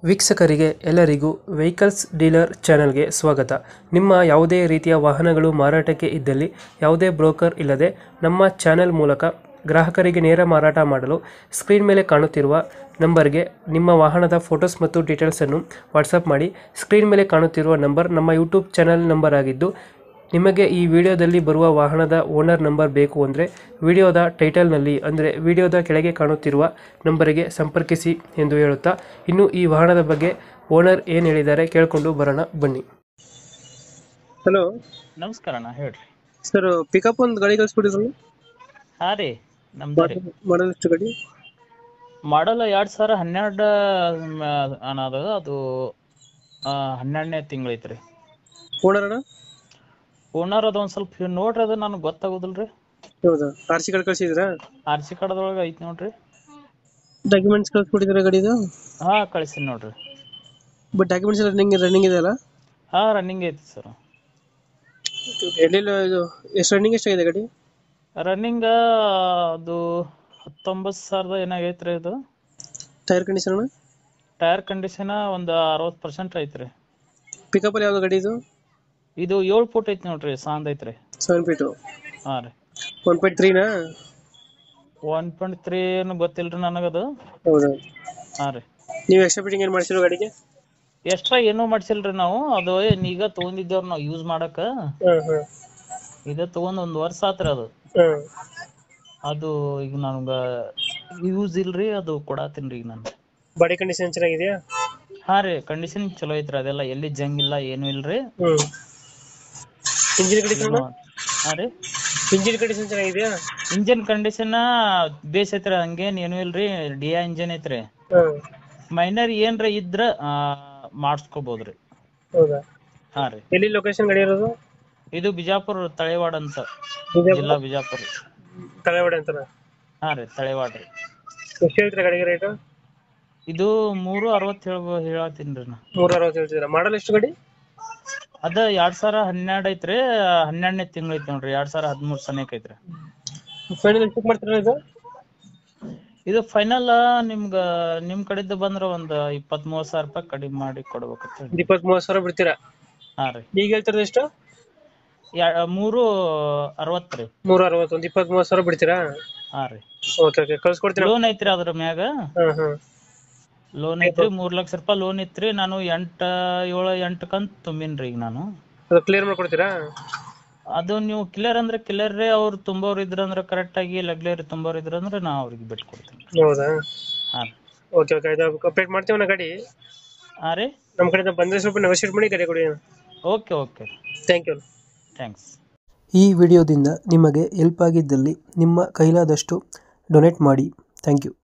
ವೀಕ್ಷಕರಿಗೆ ಎಲ್ಲರಿಗೂ vehicles dealer ಚಾನೆಲ್ಗೆ ಸ್ವಾಗತ. ನಿಮ್ಮ ಯಾವುದೇ ರೀತಿಯ ವಾಹನಗಳು ಮಾರಾಟಕ್ಕೆ ಇದ್ದಲ್ಲಿ ಯಾವುದೇ ಬ್ರೋಕರ್ ಇಲ್ಲದೆ ನಮ್ಮ ಚಾನೆಲ್ ಮೂಲಕ ಗ್ರಾಹಕರಿಗೆ ನೇರ ಮಾರಾಟ ಮಾಡಲು ಸ್ಕ್ರೀನ್ ಮೇಲೆ ಕಾಣುತ್ತಿರುವ ನಂಬರ್ಗೆ ನಿಮ್ಮ ವಾಹನದ ಫೋಟೋಸ್ ಮತ್ತು ಡೀಟೇಲ್ಸನ್ನು ವಾಟ್ಸಪ್ ಮಾಡಿ. ಸ್ಕ್ರೀನ್ ಮೇಲೆ ಕಾಣುತ್ತಿರುವ ನಂಬರ್ ನಮ್ಮ ಯೂಟ್ಯೂಬ್ ಚಾನೆಲ್ ನಂಬರ್ ಆಗಿದ್ದು, ನಿಮಗೆ ಈ ವಿಡಿಯೋದಲ್ಲಿ ಬರುವ ವಾಹನದ ಓನರ್ ನಂಬರ್ ಬೇಕು ಅಂದರೆ ವಿಡಿಯೋದ ಟೈಟಲ್ನಲ್ಲಿ ಅಂದರೆ ವಿಡಿಯೋದ ಕೆಳಗೆ ಕಾಣುತ್ತಿರುವ ನಂಬರಿಗೆ ಸಂಪರ್ಕಿಸಿ ಎಂದು ಹೇಳುತ್ತಾ, ಇನ್ನು ಈ ವಾಹನದ ಬಗ್ಗೆ ಓನರ್ ಏನು ಹೇಳಿದ್ದಾರೆ ಕೇಳಿಕೊಂಡು ಬರೋಣ ಬನ್ನಿ. ಹಲೋ, ನಮಸ್ಕಾರ ಅಣ್ಣ, ಹೇಳ್ರಿ. ಸರ್ ಪಿಕಪ್ ಒಂದು ಗಾಡಿ ಕಳಿಸ್ಬಿಟ್ಟಿದ್ರು. ಹಾ ರೀ, ನಮ್ದು ರೀ. ಮಾಡಲ್ ಎಷ್ಟು ಗಾಡಿ? ಮಾಡಲ್ 2012 ಅನ್ನೋದು, ಅದು 12ನೇ ತಿಂಗಳು ಐತ್ರಿ. ಓನರ್ ಅಣ್ಣ? ಓನರ್ ಅದು ಒಂದ್ ಸ್ವಲ್ಪ ನೋಡ್ರಿ, ಅದು ನನಗೆ ಗೊತ್ತಾಗೋದಿಲ್ರಿ. ಹೌದಾ, ಆರ್ ಸಿ ಕಾರ್ಡ್ ಕಳಿಸಿದ್ರಾ? ಆರ್ ಸಿ ಕಾರ್ಡ್ದೊಳಗೆ ಐತಿ ನೋಡ್ರಿ. ಡಾಕ್ಯುಮೆಂಟ್ಸ್ ಕಳಿಸ್ಬಿಟ್ಟಿದ್ರೆ ಗಾಡಿದು? ಹಾ, ಕಳಿಸ್ತೀನಿ ನೋಡ್ರಿ. ಬಟ್ ಡಾಕ್ಯುಮೆಂಟ್ಸ್ ರನ್ನಿಂಗ್ ಇದೆ ಅಲ್ಲ? ಹಾ, ರನ್ನಿಂಗ್ ಐತಿ ಸರ್. ಎಲ್ಲೆಲ್ಲ ಇದು ಎಷ್ಟು ರನ್ನಿಂಗ್ ಎಷ್ಟಾಗಿದೆ ಗಾಡಿ? ರನ್ನಿಂಗ್ ಅದು 19,000 ಏನಾಗೈತ್ರಿ. ಇದು ಟೈರ್ ಕಂಡೀಷನ್? ಟೈರ್ ಕಂಡೀಷನ್ ಒಂದು 60% ಐತ್ರಿ. ಪಿಕಪ್ ಅಲ್ಲಿ ಯಾವ್ದು ಗಾಡಿ ಇದು? ಇದು 7 ಫೂಟ್ ಐತಿ ನೋಡ್ರಿ, ಸಾಂದ್ ಐತ್ರಿ. 7 ಫೀಟ್? ಹಾ ರೀ. 1.3 ನಾ? 1.3 ಏನು ಗೊತ್ತಿಲ್ರಿ ನನಗದು. ಹೌದಾ? ಹಾ ರೀ. ನೀವು ಎಕ್ಸ್ಟ್ರಾ ಫಿಟ್ಟಿಂಗ್ ಏನು ಮಾಡಿಸಿರೋ ಗಾಡಿಗೆ? ಎಕ್ಸ್ಟ್ರಾ ಏನೂ ಮಾಡ್ಸಿಲ್ರಿ ನಾವು. ಅದು ಈಗ ತಗೊಂಡಿದ್ದೇವ್ರಿ ನಾವು ಯೂಸ್ ಮಾಡಕ. ಇದು ತಗೊಂಡ್ 1 ವರ್ಷ ಆತ್ರಿ. ಅದು ಅದು ಈಗ ನನ್ಗ ಯೂಸ್ ಇಲ್ರಿ, ಅದು ಕೊಡಾತೀನ್ರಿ ಈಗ ನಾನು. ಬಾಡಿ ಕಂಡೀಷನ್ ಚೆನ್ನಾಗಿದೆಯಾ? ಹಾ ರೀ, ಕಂಡೀಷನ್ ಚಲೋ ಐತ್ರಿ. ಅದೆಲ್ಲ ಎಲ್ಲಿ ಜಂಗ್ ಇಲ್ಲ, ಏನು ಇಲ್ರಿ. Engine condition? ಹಾ ರೀ, ಇಂಜಿನ್ ಕಂಡೀಷನ್ ಚೆನ್ನಾಗಿದೆಯಾ? ಇಂಜಿನ್ ಕಂಡೀಷನ್ ಬೇಸ್ ಐತ್ರಿ, ಹಂಗೇನ್ ಏನು ಇಲ್ರಿ. ಡಿಯಾ ಇಂಜಿನ್ ಐತ್ರಿ. ಮೈನರ್ ಏನ್ರ ಇದ್ರ ಮಾಡಿಸ್ಕೋಬಹುದ್ರಿ. ಹೌದಾ? ಹಾ ರೀ. ಎಲ್ಲಿ ಲೊಕೇಶನ್ ಗಾಡಿ ಇರೋದು? ಇದು ಬಿಜಾಪುರ, ತಳೆವಾಡ ಅಂತ, ಜಿಲ್ಲಾ ಬಿಜಾಪುರ. ತಳೆವಾಡ ಅಂತ? ಹಾ ರೀ, ತಳೆವಾಡ ರೀ. ಎಷ್ಟು ಹೇಳ್ತೀರಾ ಗಾಡಿಗೆ ರೇಟ್? ಇದು 360 ಹೇಳತ್ತೀನ್ರಿ ನಾ. 360 ಹೇಳ್ತಿದ್ದೀರಾ? ಮಾಡಲ್ ಎಷ್ಟು ಗಾಡಿ? ಅದ 2012 ಐತ್ರಿ. 12ನೇ ತಿಂಗಳು ಐತಿ ನೋಡ್ರಿ. 2013 ಸನೇಕ ಐತ್ರಿ. ಫೈನಲ್ ಎಷ್ಟು ಮಾಡ್ತೀರಾ ಇದು? ಇದು ಫೈನಲ್ ನಿಮ್ ಕಡೆದ್ದು ಬಂದ್ರ ಒಂದ್ 20-30 ರೂಪಾಯಿ ಕಡಿಮೆ ಮಾಡಿ ಕೊಡ್ಬೇಕಂತ. 20-30 ಸಾವಿರ ಬಿಡ್ತೀರಾ? ಹಾ ರೀ. ಈಗ ಹೇಳ್ತಿರೋದು ಎಷ್ಟು? 360 ರೀ. 360, ಒಂದು 20-30 ಸಾವಿರ ಬಿಡ್ತೀರಾ? ಹಾ ರೀ. ಓಕೆ, ಕಳ್ಸ್ಕೊಡ್ತೀನಿ. ಲೋನ್ ಐತ್ರಿ ಅದ್ರ ಮ್ಯಾಗ. ಲೋನ್ ಐತ್ರಿ, 3 ಲಕ್ಷ ರೂಪಾಯಿ ಲೋನ್ ಐತ್ರಿ. ನಾನು 8 ಕಂತ್ ತುಂಬಿನ್ರಿ ಈಗ ನಾನು. ಅದು ಕ್ಲಿಯರ್ ಮಾಡ್ಕೊಡ್ತೀರಾ? ಅದು ನೀವು ಕ್ಲಿಯರ್ ಅಂದ್ರೆ ಕ್ಲಿಯರ್ ರೀ. ಅವ್ರು ತುಂಬೋರು ಇದ್ರಂದ್ರೆ ಕರೆಕ್ಟ್ ಆಗಿ ಲೆಗ್ಲೇರಿ ತುಂಬೋರು ಇದ್ರಂದ್ರೆ ನಾ ಅವ್ರಿಗೆ ಬಿಟ್ಟು ಕೊಡ್ತೀನಿ. ಹೌದಾ? ಹಾ. ಓಕೆ, ಇದು ಕಂಪ್ಲೀಟ್ ಮಾಡ್ತೀವಿ ಗಾಡಿ. ಹಾ ರೀ. ನಮ್ಮ ಕಡೆಯಿಂದ ಬಂದ್ರೆ ಸ್ವಲ್ಪ ನೆಗೋಶಿಯೇಟ್ ಮಾಡಿ ಗಾಡಿ ಕೊಡಿ. Okay okay, thank you. Thanks. ಈ ವಿಡಿಯೋದಿಂದ ನಿಮಗೆ ಹೆಲ್ಪ್ ಆಗಿದ್ದಲ್ಲಿ ನಿಮ್ಮ ಕೈಲಾದಷ್ಟು ಡೊನೇಟ್ ಮಾಡಿ. Thank you.